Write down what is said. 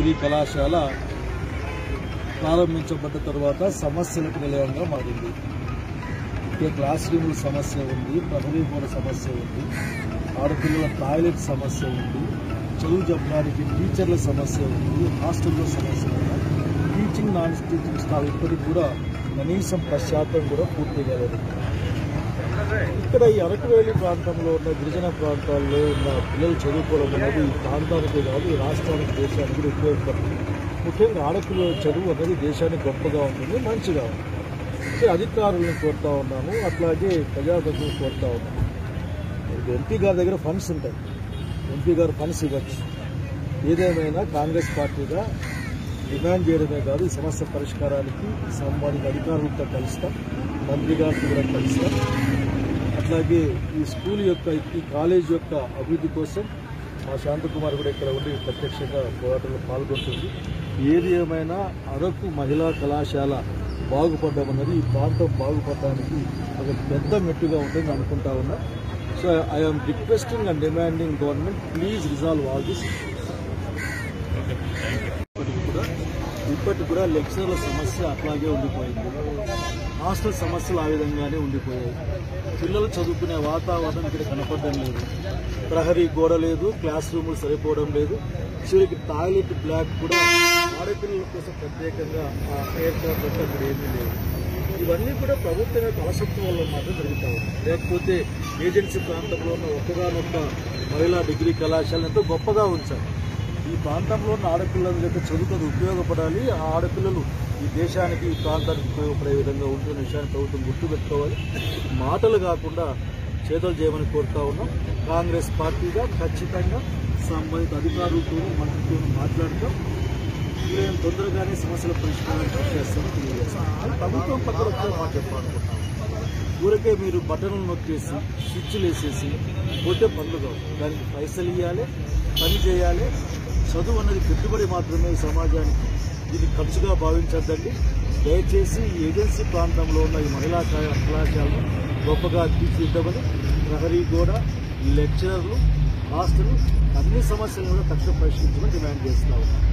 ఈ కళాశాల ప్రారంభించబడ్డ తర్వాత సమస్యలకు నిలయంగా మారింది. క్లాస్ రూముల సమస్య ఉంది, ప్రహరీ గోడ సమస్య ఉంది, ఆడపిల్లల టాయిలెట్ సమస్య ఉంది, చదువు చెప్పడానికి టీచర్ల సమస్య ఉంది, హాస్టల్లో సమస్య ఉంది. టీచింగ్ నాన్ టీచింగ్ స్టాఫ్ ఇప్పటికి కూడా కనీసం 10% కూడా పూర్తి కాలేదు. ఇక్కడ ఈ అరకువేలి ప్రాంతంలో ఉన్న గిరిజన ప్రాంతాల్లో ఉన్న పిల్లలు చదువుకోవడం అనేది ఈ ప్రాంతానికి కాదు, ఈ రాష్ట్రానికి, దేశానికి కూడా ఉపయోగపడుతుంది. ముఖ్యంగా ఆడపిల్లల చదువు అనేది దేశానికి గొప్పగా ఉంటుంది, మంచిగా ఉంటుంది. అధికారులను కోరుతా ఉన్నాము, అట్లాగే ప్రజాప్రతినిధులను కోరుతా ఉన్నాము. ఎంపీ గారి దగ్గర ఫండ్స్ ఉంటాయి, ఎంపీ గారు ఫండ్స్ ఇవ్వచ్చు. ఏదేమైనా కాంగ్రెస్ పార్టీగా డిమాండ్ చేయడమే కాదు, ఈ సమస్య పరిష్కారానికి సంబంధిత అధికారులతో కలుస్తాం, మంత్రి గారితో కూడా కలుస్తాం. అట్లాగే ఈ స్కూల్ యొక్క, ఈ కాలేజ్ యొక్క అభివృద్ధి కోసం మా శాంతకుమార్ కూడా ఇక్కడ ఉండి ప్రత్యక్షంగా పోరాటంలో పాల్గొంటుంది. ఏది ఏమైనా అరకు మహిళా కళాశాల బాగుపడ్డామన్నది ఈ ప్రాంతం బాగుపడడానికి ఒక పెద్ద మెట్టుగా ఉంటుందని అనుకుంటా ఉన్నా. So I'm requesting and demanding government please resolve all this. ఇప్పటికి కూడా లెక్చరర్ల సమస్య అట్లాగే ఉండిపోయింది, హాస్టల్ సమస్యలు ఆ విధంగానే ఉండిపోయాయి. పిల్లలు చదువుకునే వాతావరణం ఇక్కడ కనపడడం లేదు, ప్రహరీ గోడ లేదు, క్లాస్ రూములు సరిపోవడం లేదు, చివరికి టాయిలెట్ బ్లాక్ కూడా ఆడపిల్లల కోసం ప్రత్యేకంగా ఏర్పాటు అక్కడ ఏమీ లేదు. ఇవన్నీ కూడా ప్రభుత్వం యొక్క అలసత్వం వల్ల మాత్రం జరుగుతూ ఉంది. లేకపోతే ఏజెన్సీ ప్రాంతంలో ఉన్న ఒక్కగానొక్క మహిళా డిగ్రీ కళాశాల ఎంతో గొప్పగా ఉంచారు. ఈ ప్రాంతంలో ఉన్న ఆడపిల్లల యొక్క చదువుకు ఉపయోగపడాలి, ఆ ఆడపిల్లలు ఈ దేశానికి, ఈ ప్రాంతానికి ఉపయోగపడే విధంగా ఉంటున్న విషయాన్ని ప్రభుత్వం గుర్తుపెట్టుకోవాలి. మాటలు కాకుండా చేతులు చేయమని కోరుతా ఉన్నాం. కాంగ్రెస్ పార్టీగా ఖచ్చితంగా సంబంధిత అధికారులతో, మంత్రితో మాట్లాడతాం. మేము తొందరగానే సమస్యల పరిష్కారం చేస్తామని తెలియజేస్తాం. ప్రభుత్వం పక్కన మాట చెప్పాలనుకుంటున్నాం. ఊరికే మీరు బటన్లు నొక్కేసి స్విచ్లు వేసేసి పోతే పనులు కావు. దానికి పైసలు ఇవ్వాలి, పని చేయాలి. చదువు అన్నది పెట్టుబడి మాత్రమే ఈ సమాజానికి, ఇది ఖర్చుగా భావించద్దండి. దయచేసి ఏజెన్సీ ప్రాంతంలో ఉన్న ఈ మహిళా కళాశాలను గొప్పగా తీర్చిదిద్దమని, ప్రహరీ గోడ, లెక్చరర్లు, హాస్టల్ అన్ని సమస్యలను కూడా తక్షణ పరిష్కరించమని డిమాండ్ చేస్తా ఉన్నాం.